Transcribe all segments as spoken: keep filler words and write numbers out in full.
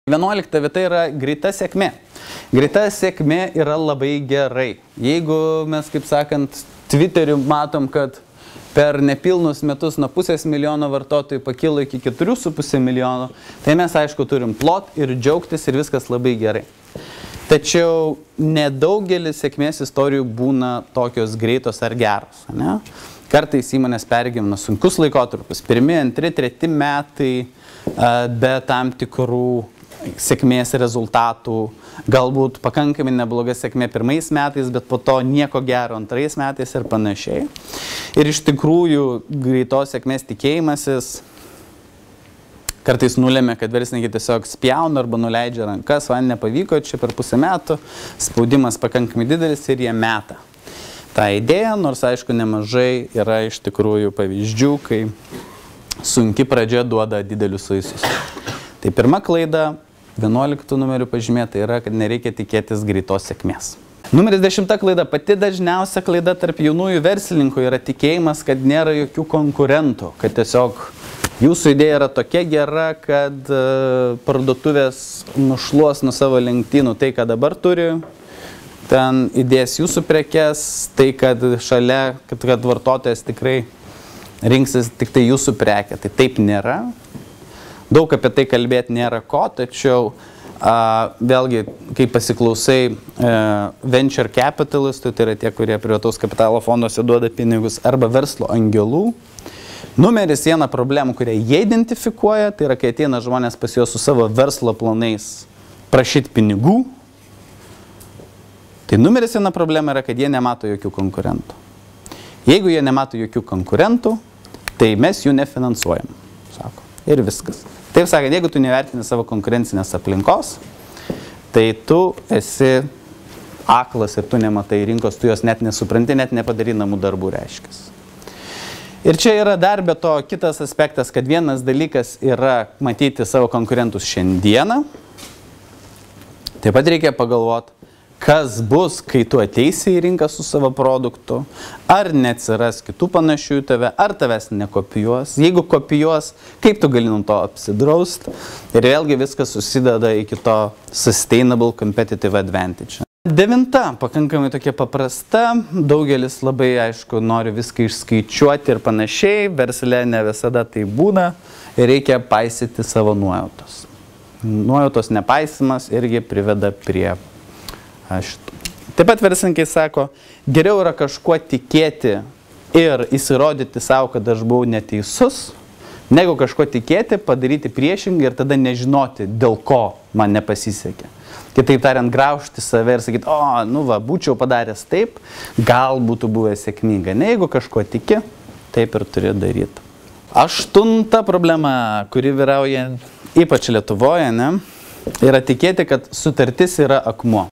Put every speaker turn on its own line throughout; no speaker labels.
vienuolikta vieta yra greita sėkmė. Greita sėkmė yra labai gerai. Jeigu mes, kaip sakant, Twitter'į matom, kad per nepilnus metus nuo pusės milijono vartotojų pakilo iki keturių su pusė milijono, tai mes, aišku, turim plot ir džiaugtis ir viskas labai gerai. Tačiau nedaugelis sėkmės istorijų būna tokios greitos ar geros. Ne? Kartais įmonės pergyvena sunkus laikotarpius. Pirmi, antri, treti metai be tam tikrų sėkmės rezultatų, galbūt pakankamai nebloga sėkmė pirmais metais, bet po to nieko gero antrais metais ir panašiai. Ir iš tikrųjų greitos sėkmės tikėjimasis kartais nulėmė, kad verslininkai tiesiog spjauna arba nuleidžia rankas, man nepavyko čia per pusę metų, spaudimas pakankamai didelis ir jie meta tą idėją, nors aišku nemažai yra iš tikrųjų pavyzdžių, kai sunki pradžia duoda didelius vaisius. Tai pirma klaida, vienuoliktų numerių pažymėta, yra, kad nereikia tikėtis greitos sėkmės. Numeris dešimta klaida, pati dažniausia klaida tarp jaunųjų verslininkų yra tikėjimas, kad nėra jokių konkurentų, kad tiesiog jūsų idėja yra tokia gera, kad parduotuvės nušluos nuo savo lenktynų tai, ką dabar turi, ten įdės jūsų prekes, tai, kad šalia, kad, kad vartotojas tikrai rinksis tik tai jūsų prekę. Tai taip nėra. Daug apie tai kalbėti nėra ko, tačiau a, vėlgi, kai pasiklausai a, venture capitalistų, tai yra tie, kurie privataus kapitalo fonduose duoda pinigus, arba verslo angelų, numeris viena problemų, kurią jie identifikuoja, tai yra, kai ateina žmonės pas juos su savo verslo planais prašyti pinigų, tai numeris viena problema yra, kad jie nemato jokių konkurentų. Jeigu jie nemato jokių konkurentų, tai mes jų nefinansuojam, sako. Ir viskas. Taip sakant, jeigu tu nevertini savo konkurencinės aplinkos, tai tu esi aklas ir tu nematai rinkos, tu jos net nesupranti, net nepadary namų darbų reiškis. Ir čia yra dar be to kitas aspektas, kad vienas dalykas yra matyti savo konkurentus šiandieną. Taip pat reikia pagalvoti, kas bus, kai tu ateisi į rinką su savo produktu, ar neatsiras kitų panašių į tave, ar tavęs nekopijuos. Jeigu kopijuos, kaip tu gali nuo to apsidraust. Ir vėlgi viskas susideda iki to sustainable competitive advantage. Devinta, pakankamai tokia paprasta, daugelis labai, aišku, nori viską išskaičiuoti ir panašiai, versle ne visada tai būna ir reikia paisyti savo nuojautos. Nuojautos nepaisimas irgi priveda prie šitų. Taip pat verslininkai sako, geriau yra kažkuo tikėti ir įsirodyti savo, kad aš buvau neteisus, negu kažkuo tikėti, padaryti priešingai ir tada nežinoti, dėl ko man nepasisekė. Kitaip tariant, graužti save ir sakyti, o, nu va, būčiau padaręs taip, gal būtų buvęs sėkminga. Ne, jeigu kažkuo tiki, taip ir turi daryti. Aštunta problema, kuri vyrauja ypač Lietuvoje, ne, yra tikėti, kad sutartis yra akmuo.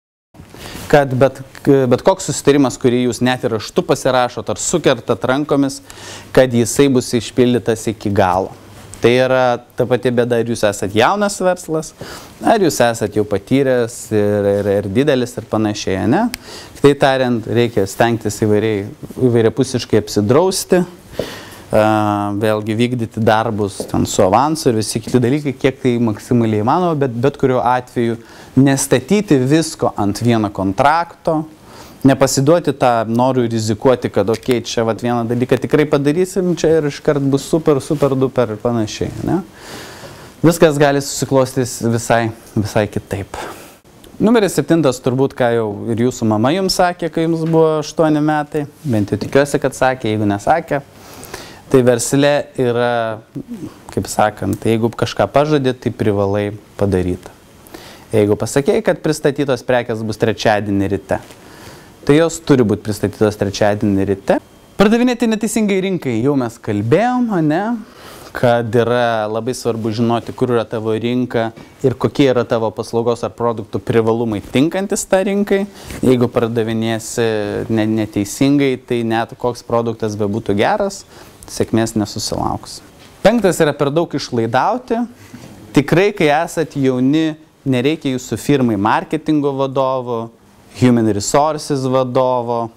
Kad bet, bet koks susitarimas, kurį jūs net ir raštu pasirašot ar sukertat rankomis, kad jisai bus išpildytas iki galo. Tai yra ta pati bėda, ar jūs esat jaunas verslas, ar jūs esat jau patyręs ir, ir, ir didelis ir panašiai, ne? Tai tariant, reikia stengtis įvairiai, įvairiapusiškai apsidrausti, uh, vėlgi vykdyti darbus ten su avansu ir visi kiti dalykai, kiek tai maksimaliai įmanoma, bet bet kuriuo atveju nestatyti visko ant vieno kontrakto, nepasiduoti tą norų rizikuoti, kad okei, okay, čia vat vieną dalyką tikrai padarysim, čia ir iškart bus super, super, duper ir panašiai. Ne? Viskas gali susiklostys visai, visai kitaip. Numeris septintas turbūt, ką jau ir jūsų mama jums sakė, kai jums buvo aštuoni metai, bent jau tikiuosi, kad sakė, jeigu nesakė, tai versle yra, kaip sakant, jeigu kažką pažadė, tai privalai padaryti. Jeigu pasakėjai, kad pristatytos prekės bus trečiadienį ryte, tai jos turi būti pristatytos trečiadienį ryte. Pardavinėti neteisingai rinkai jau mes kalbėjom, ne? Kad yra labai svarbu žinoti, kur yra tavo rinka ir kokie yra tavo paslaugos ar produktų privalumai tinkantis tą rinkai. Jeigu pardavinėsi neteisingai, tai net koks produktas bebūtų geras, sėkmės nesusilauks. Penktas yra per daug išlaidauti. Tikrai, kai esat jauni, nereikia jūsų firmai marketingo vadovo, human resources vadovo,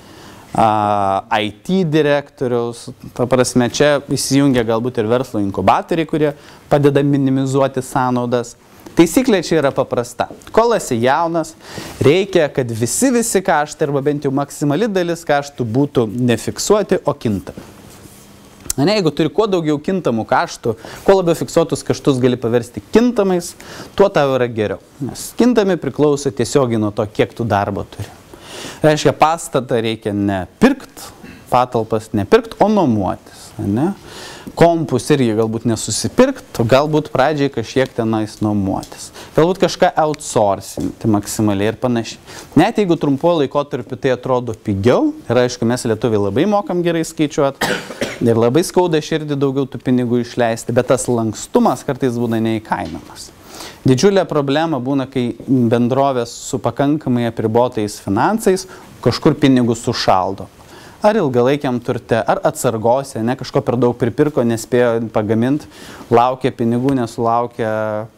I T direktoriaus. Ta prasme, čia įsijungia galbūt ir verslo inkubatoriai, kurie padeda minimizuoti sąnaudas. Taisyklė čia yra paprasta. Kol esi jaunas, reikia, kad visi visi kaštai, arba bent jau maksimali dalis kaštų būtų nefiksuoti, o kintami. Ne, jeigu turi kuo daugiau kintamų kaštų, kuo labiau fiksuotus kaštus gali paversti kintamais, tuo tau yra geriau. Nes kintami priklauso tiesiogiai nuo to, kiek tu darbo turi. Reiškia, pastatą reikia ne pirkt, patalpas ne pirkt, o nuomotis. Ne? Kompus irgi galbūt nesusipirkt, galbūt pradžiai kažkiek tenais nuomotis. Galbūt kažką outsourcinti maksimaliai ir panašiai. Net jeigu trumpuoju laikotarpiu tai atrodo pigiau, ir aišku, mes lietuviai labai mokam gerai skaičiuoti ir labai skauda širdį daugiau tų pinigų išleisti, bet tas lankstumas kartais būna neįkainamas. Didžiulė problema būna, kai bendrovės su pakankamai apribotais finansais kažkur pinigus sušaldo. Ar ilgalaikiam turte, ar atsargose, ne, kažko per daug pripirko, nespėjo pagaminti, laukia pinigų, nesulaukia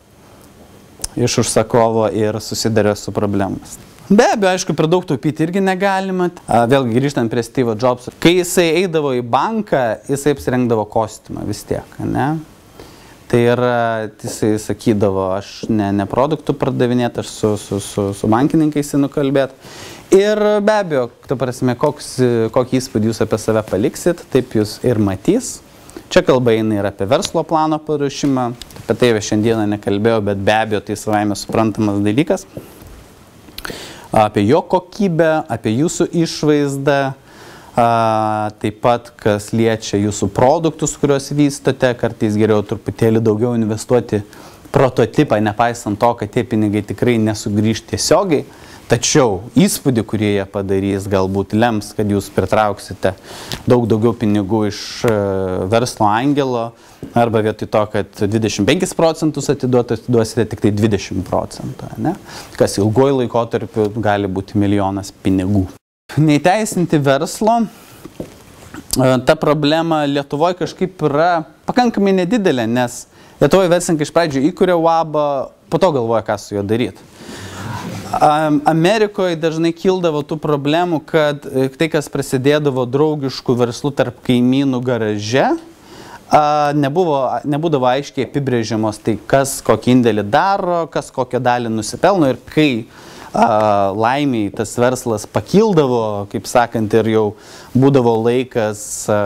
iš užsakovo ir susidarė su problemas. Be abejo, aišku, per daug taupyti irgi negalima. Vėlgi grįžtant prie Steve Jobso. Kai jisai eidavo į banką, jisai apsirengdavo kostiumą vis tiek, ne? Tai yra, jisai sakydavo, aš ne, ne produktų pardavinėt, aš su, su, su, su bankininkais nukalbėt. Ir be abejo, ta prasme, koks, kokį įspūdį jūs apie save paliksit, taip jūs ir matys. Čia kalba eina ir apie verslo plano paruošimą, apie tai šiandieną nekalbėjau, bet be abejo tai savaime suprantamas dalykas. Apie jo kokybę, apie jūsų išvaizdą, taip pat, kas liečia jūsų produktus, kuriuos vystote, kartais geriau truputėlį daugiau investuoti prototipą, nepaisant to, kad tie pinigai tikrai nesugrįž tiesiogiai. Tačiau įspūdį, kurį jie padarys, galbūt lems, kad jūs pritrauksite daug daugiau pinigų iš verslo angelo, arba vietoj to, kad dvidešimt penkis procentus atiduote, atiduosite tik tai dvidešimt procentų, ne? Kas ilguoju laikotarpiu gali būti milijonas pinigų. Neįteisinti verslo, ta problema Lietuvoje kažkaip yra pakankamai nedidelė, nes Lietuvoje verslininkai iš pradžių įkuria U A B, po to galvoja, ką su juo daryti. Amerikoje dažnai kildavo tų problemų, kad tai, kas prasidėdavo draugiškų verslų tarp kaimynų garaže, nebuvo, nebūdavo aiškiai apibrėžiamos, tai kas kokį indėlį daro, kas kokią dalį nusipelno ir kai a, laimiai tas verslas pakildavo, kaip sakant, ir jau būdavo laikas a,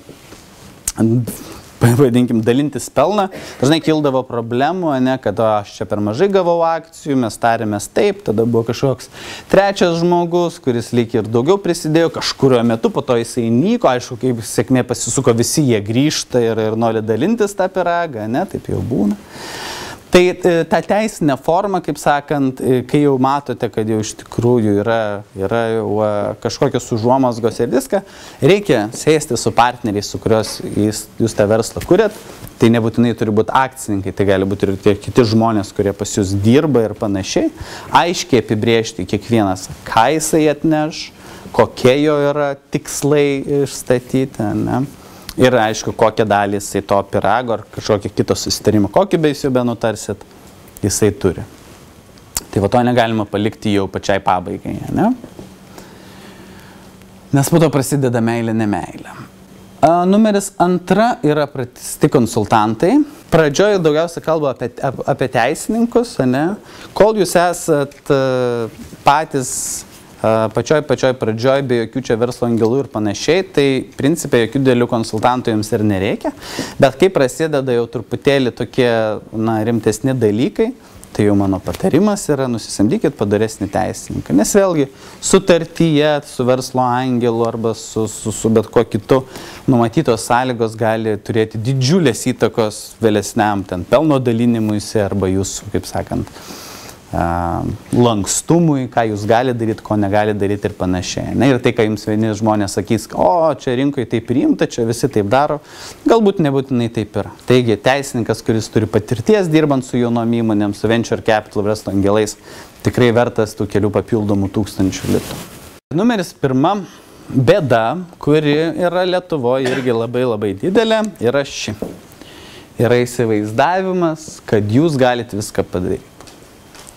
vadinkim, dalintis pelną, dažnai kildavo problemų, ne, kad o, aš čia per mažai gavau akcijų, mes tarėmės taip, tada buvo kažkoks trečias žmogus, kuris lyg ir daugiau prisidėjo, kažkurio metu, po to jisai nyko, aišku, kaip sėkmė pasisuko, visi jie grįžta ir, ir nori dalintis tą pyragą, ne, taip jau būna. Tai ta teisinė forma, kaip sakant, kai jau matote, kad jau iš tikrųjų yra, yra jau kažkokios užuomazgos ir viską, reikia sėsti su partneriais, su kurios jūs, jūs tą verslą kuriat. Tai nebūtinai turi būti akcininkai, tai gali būti ir tie kiti žmonės, kurie pas jūs dirba ir panašiai. Aiškiai apibrėžti kiekvienas, ką jisai atneš, kokie jo yra tikslai išstatyti, ne? Ir aišku, kokią dalį jisai to pyrago ar kažkokį kitą susitarimą, kokį be jūs jau benutarsit, jisai turi. Tai va to negalima palikti jau pačiai pabaigai, ne? Nes po to prasideda meilė, nemeilė. Numeris antra yra pratisti konsultantai. Pradžioje daugiausia kalba apie, apie teisininkus, ne? Kol jūs esat patys pačioj, pačioj pradžioj, be jokių čia verslo angelų ir panašiai, tai principai jokių dėlių konsultantų jums ir nereikia. Bet kai prasideda jau truputėlį tokie na, rimtesni dalykai, tai jau mano patarimas yra nusisamdykit padaresnį teisininką. Nes vėlgi sutartyje su verslo angelu arba su, su, su bet kuo kitu numatytos sąlygos gali turėti didžiulės įtakos vėlesniam ten pelno dalinimuisi arba jūsų, kaip sakant, lankstumui, ką jūs gali daryti, ko negali daryti ir panašiai. Na, ir tai, ką jums vieni žmonės sakys, o čia rinkoje taip priimta, čia visi taip daro, galbūt nebūtinai taip yra. Taigi, teisininkas, kuris turi patirties dirbant su jaunom įmonėm, su venture capital verslo angelais, tikrai vertas tų kelių papildomų tūkstančių litų. Numeris pirma bėda, kuri yra Lietuvoje irgi labai labai didelė, yra ši. Yra įsivaizdavimas, kad jūs galite viską padaryti.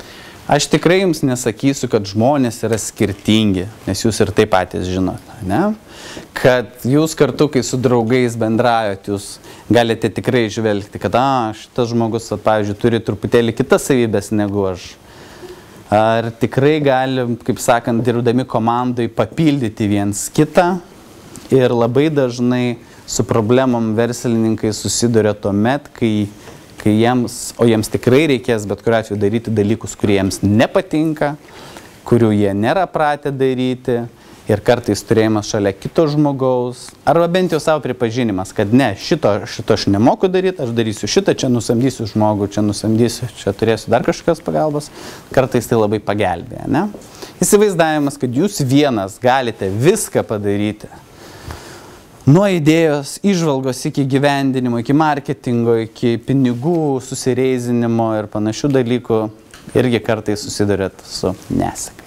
Aš tikrai jums nesakysiu, kad žmonės yra skirtingi, nes jūs ir taip patys žinot, ne? Kad jūs kartu, kai su draugais bendraujat, jūs galite tikrai žvelgti, kad, a, šitas žmogus, pavyzdžiui, turi truputėlį kitas savybės negu aš. Ar tikrai galim, kaip sakant, dirbdami komandai papildyti viens kitą ir labai dažnai su problemom verslininkai susiduria tuomet, kai kai jiems, o jiems tikrai reikės bet kuriuo atveju daryti dalykus, kurie jiems nepatinka, kurių jie nėra pratę daryti ir kartais turėjimas šalia kito žmogaus, arba bent jau savo pripažinimas, kad ne, šito, šito aš nemoku daryti, aš darysiu šitą, čia nusamdysiu žmogų, čia nusamdysiu, čia turėsiu dar kažkokios pagalbos, kartais tai labai pagelbėja, ne? Įsivaizdavimas, kad jūs vienas galite viską padaryti, nuo idėjos, įžvalgos iki gyvendinimo, iki marketingo, iki pinigų susireizinimo ir panašių dalykų irgi kartais susidurėt su nesėkme.